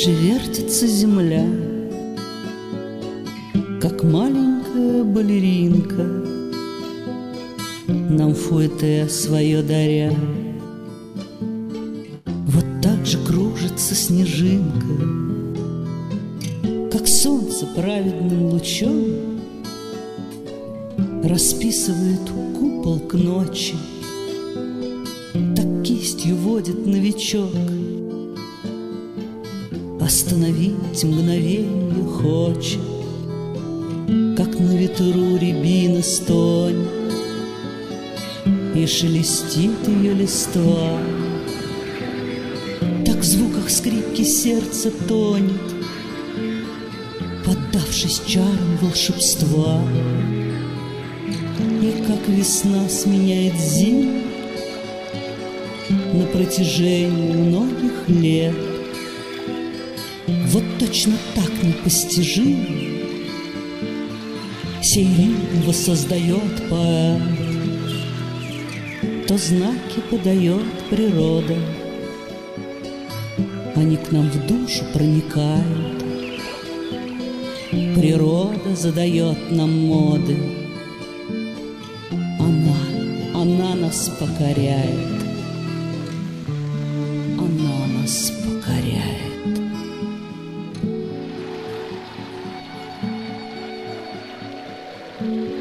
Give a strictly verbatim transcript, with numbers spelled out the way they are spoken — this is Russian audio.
же вертится земля, как маленькая балеринка, нам фуэте свое даря. Вот так же кружится снежинка, как солнце праведным лучом расписывает купол к ночи, так кистью водит новичок. Остановить мгновенье хочет, как на ветру рябина стонет, и шелестит ее листва. Так в звуках скрипки сердце тонет, поддавшись чарам волшебства. И как весна сменяет зиму на протяжении многих лет, вот точно так непостижимо сей ритм воссоздает поэт. То знаки подает природа, они к нам в душу проникают. Природа задает нам моды, она, она нас покоряет, она нас покоряет. Thank you.